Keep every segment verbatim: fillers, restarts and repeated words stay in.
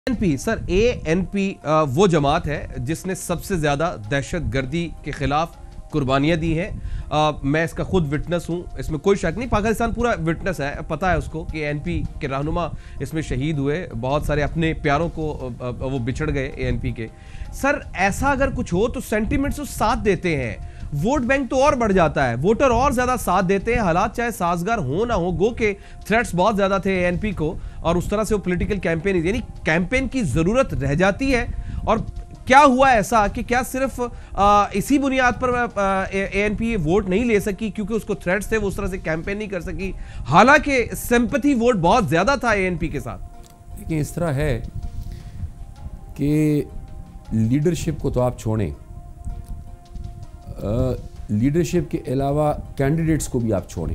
A N P sir A N P वो जमात है जिसने सबसे ज्यादा दहशतगर्दी के खिलाफ कुर्बानियां दी हैं। आ, मैं इसका खुद विटनेस हूं, इसमें कोई शक नहीं। पाकिस्तान पूरा विटनेस है, पता है उसको कि ए एन पी के रहनुमा इसमें शहीद हुए, बहुत सारे अपने प्यारों को वो बिछड़ गए ए एन पी के। सर ऐसा अगर कुछ हो तो सेंटिमेंट्स तो साथ देते हैं, वोट बैंक तो और बढ़ जाता है, वोटर और ज्यादा साथ देते हैं, हालात चाहे साजगार हो ना हो। गो के थ्रेट्स बहुत ज्यादा थे ए एन पी को और उस तरह से वो पॉलिटिकल कैंपेन यानी कैंपेन की जरूरत रह जाती है। और क्या हुआ ऐसा कि क्या सिर्फ आ, इसी बुनियाद पर ए एन पी वोट नहीं ले सकी क्योंकि उसको थ्रेट्स थे, वो उस तरह से कैंपेन नहीं कर सकी, हालांकि सिंपैथी वोट बहुत ज्यादा था ए एन पी के साथ। देखिए इस तरह है कि लीडरशिप को तो आप छोड़ें, लीडरशिप के अलावा कैंडिडेट्स को भी आप छोड़ें।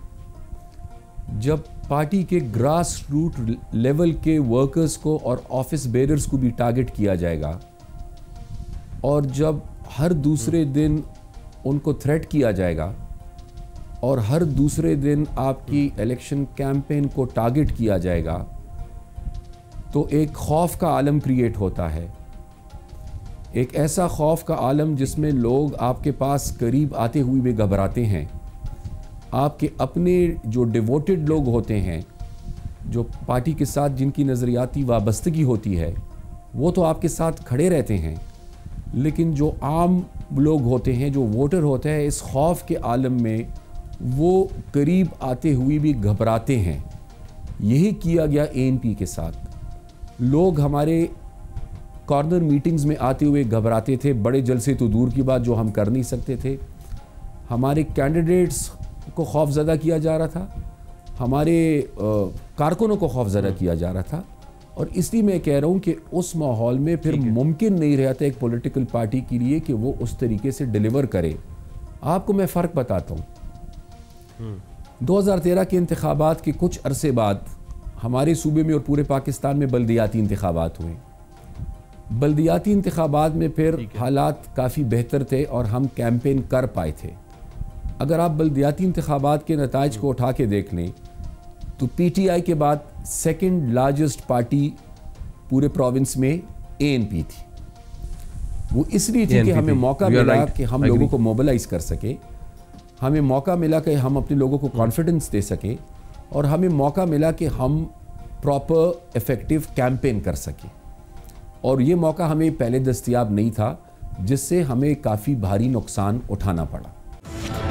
जब पार्टी के ग्रास रूट लेवल के वर्कर्स को और ऑफिस बेरर्स को भी टारगेट किया जाएगा और जब हर दूसरे दिन उनको थ्रेट किया जाएगा और हर दूसरे दिन आपकी इलेक्शन कैंपेन को टारगेट किया जाएगा तो एक खौफ का आलम क्रिएट होता है। एक ऐसा खौफ का आलम जिसमें लोग आपके पास करीब आते हुए भी घबराते हैं। आपके अपने जो डिवोटेड लोग होते हैं, जो पार्टी के साथ जिनकी नज़रियाती वाबस्तगी होती है, वो तो आपके साथ खड़े रहते हैं, लेकिन जो आम लोग होते हैं, जो वोटर होते हैं, इस खौफ के आलम में वो करीब आते हुए भी घबराते हैं। यही किया गया ए एन पी के साथ। लोग हमारे कॉर्नर मीटिंग्स में आते हुए घबराते थे, बड़े जलसे तो दूर की बात जो हम कर नहीं सकते थे। हमारे कैंडिडेट्स को खौफज़दा किया जा रहा था, हमारे कारकुनों को खौफज़दा किया जा रहा था। और इसलिए मैं कह रहा हूँ कि उस माहौल में फिर मुमकिन नहीं रहता एक पॉलिटिकल पार्टी के लिए कि वो उस तरीके से डिलीवर करे। आपको मैं फ़र्क बताता हूँ। दो हज़ार तेरह के इंतखाबात के कुछ अरसे बाद हमारे सूबे में और पूरे पाकिस्तान में बल्दियाती इंतखाबात हुए। बल्दियाती इंतखाबात में फिर हालात काफ़ी बेहतर थे और हम कैंपेन कर पाए थे। अगर आप बल्दियाती इंतखाबात के नताइज को उठा के देख लें तो पी टी आई के बाद सेकंड लार्जेस्ट पार्टी पूरे प्रोविंस में ए एन पी थी। वो इसलिए थी कि हमें मौका मिला कि हम लोगों को मोबिलाइज कर सके, हमें मौका मिला कि हम अपने लोगों को कॉन्फिडेंस दे सके और हमें मौका मिला कि हम प्रॉपर इफेक्टिव कैंपेन कर सके। और ये मौका हमें पहले दस्तयाब नहीं था, जिससे हमें काफ़ी भारी नुकसान उठाना पड़ा।